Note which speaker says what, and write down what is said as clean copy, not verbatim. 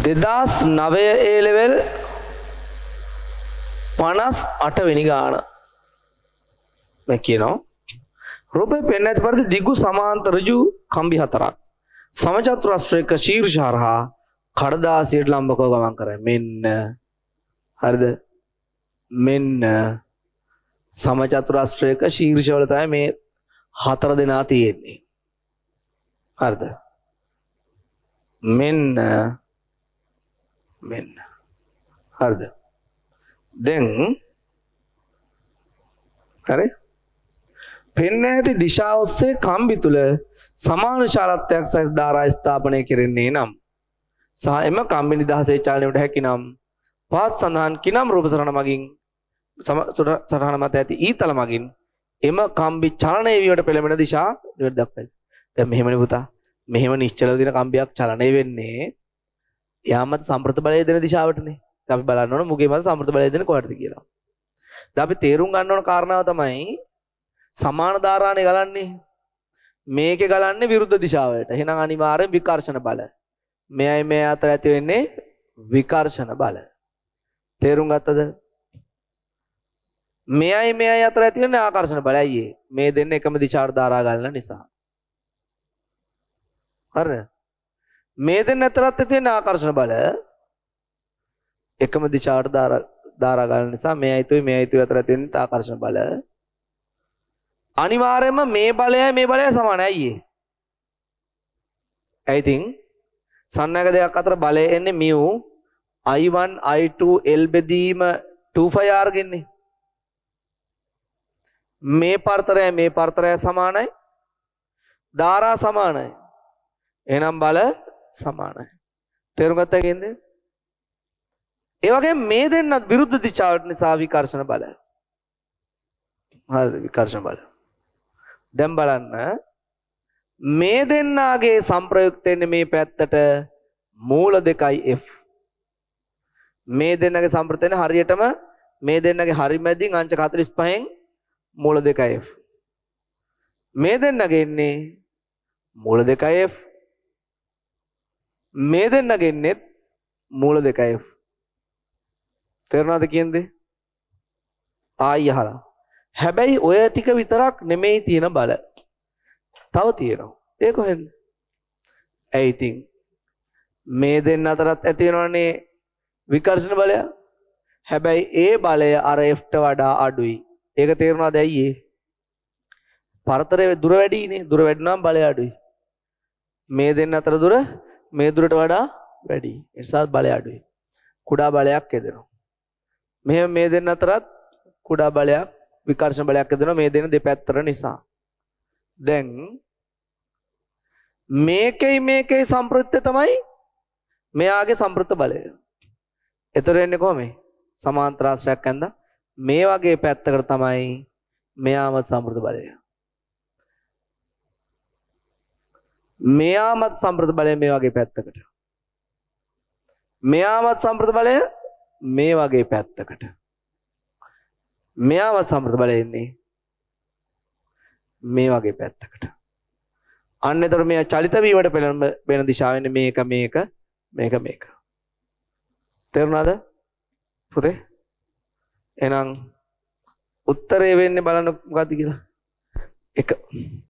Speaker 1: 2009 A level 58 වෙනි ගාන මේ කියනවා රූපේ පෙන්වන ඇති පරිදි දිගු සමාන්තර ඍජු කම්බි හතරක් සමචතුරස්‍රයක ශීර්ෂ හරහා කඩදාසියට ලම්බකව ගමන් කරයි. මෙන්න හරිද? මෙන්න සමචතුරස්‍රයක ශීර්ෂවල තමයි මේ හතර දෙනා තියෙන්නේ. හරිද? මෙන්න හරිද? දැන් හරි පෙන්න ඇති දිශාව ඔස්සේ කම්බි තුල සමාන ශාලත්වයක් සහිත ධාරා ස්ථාපනය කෙරෙන්නේ නම් සහ එම කම්බි නිදහසේ චලනයට හැකි නම් පහත් සඳහන් කිනම් රූප සටහන මගින් සටහන මත ඇති ඊතල මගින් එම කම්බි චලනය වීමට පෙළඹෙන දිශා නිවැරදි දක්වයි. දැන් මෙහෙමනේ පුතා. මෙහෙම නිශ්චලව දින කම්බියක් චලනය වෙන්නේ යා මත සම්ප්‍රත බලය දෙන දිශාවටනේ. අපි බලන්න ඕන මුගේ මත සම්ප්‍රත බලය දෙන කොහටද කියලා. දැන් අපි තේරුම් ගන්න ඕන කාරණාව තමයි සමාන ධාරානේ ගලන්නේ. මේකේ ගලන්නේ විරුද්ධ දිශාවට. එහෙනම් අනිවාර්යෙන් විකර්ෂණ බල. මෙයයි මේ අතර ඇති වෙන්නේ විකර්ෂණ බල. තේරුම් ගත්තද? මෙයයි අතර ඇති වෙන්නේ ආකර්ෂණ බලයි. මේ දෙන්න එකම දිශාවට ධාරා ගලන නිසා. හරිද? මේ දෙන්න අතරත් ඇති වෙන්නේ ආකර්ෂණ බල. එකම දිශාවට ධාරා ගලන නිසා මෙයයි අතර ඇති වෙන්නේ ආකර්ෂණ බල. අනිවාර්යයෙන්ම මේ බලයයි සමානයි. ඇයි ඉතින් සන්නයක දෙකක් අතර බලය එන්නේ mu I1 I2 L බෙදීම 2πr ගෙන්නේ. මේ පරතරය සමානයි. ධාරා සමානයි. එහෙනම් බල සමානයි. තේරුම් ගත්තා කියන්නේ? ඒ වගේම මේ දෙන්නත් විරුද්ධ දිශාවට නිසා විකර්ෂණ බල. හරිද? විකර්ෂණ බල. දැන් බලන්න මේ දෙන්නාගේ සංප්‍රයුක්ත වෙන්නේ මේ පැත්තට මූල 2f. මේ දෙන්නගේ සංප්‍රයුක්ත වෙන්නේ හරියටම මේ දෙන්නගේ හරි මැදින් අංශක 45න් මූල 2f. මේ දෙන්නගේ ඉන්නේ මූල 2f. මේ දෙන්නගේ ඉන්නේ මූල 2f. තේරුණාද කියන්නේ? ආයි අහලා. හැබැයි ඔය ටික විතරක් නෙමෙයි තියෙන බල. තව තියෙනවා. ඒ කොහෙන්ද? ඇයි ඉතින් මේ දෙන්න අතරත් ඇති වෙනවනේ විකර්ෂණ බලය. හැබැයි ඒ බලය අර F-ට වඩා අඩුයි. ඒක තේරුණාද ඇයි ඒ? පරතරයේ දුර වැඩිනේ. දුර වැඩි නම් බලය අඩුයි. මේ දෙන්න අතර දුර මේ දුරට වඩා වැඩි. ඒ නිසා බලය අඩුයි. කුඩා බලයක් එදෙනවා. මෙහෙම මේ දෙන්න අතරත් කුඩා බලයක් විකර්ෂණ බලයක් එදෙනවා මේ දෙන දෙපැත්තට නිසා. දැන් මේකේ සම්ප්‍රයුක්තය තමයි මෙයාගේ සම්ප්‍රයුක්ත බලය. එතකොට එන්නේ කොහොමද? සමාන්තර ආශ්‍රයක් ඇඳ මේ වගේ පැත්තකට තමයි මෙයාමත් සම්ප්‍රයුක්ත බලය. මෙයාමත් සම්ප්‍රයුක්ත බලය මේ වගේ පැත්තකට. මෙයාමත් සම්ප්‍රයුක්ත බලය මේ වගේ පැත්තකට. මෙයාමත් සම්ප්‍රයුක්ත බලය ඉන්නේ මේ වගේ පැත්තකට. අන්න එතකොට මේ චලිත වීමට පෙළඹෙන දිශාව වෙන්නේ මේක. තේරුණාද? පුතේ? එහෙනම් උත්තරේ වෙන්නේ බලන්න මොකද්ද කියලා. 1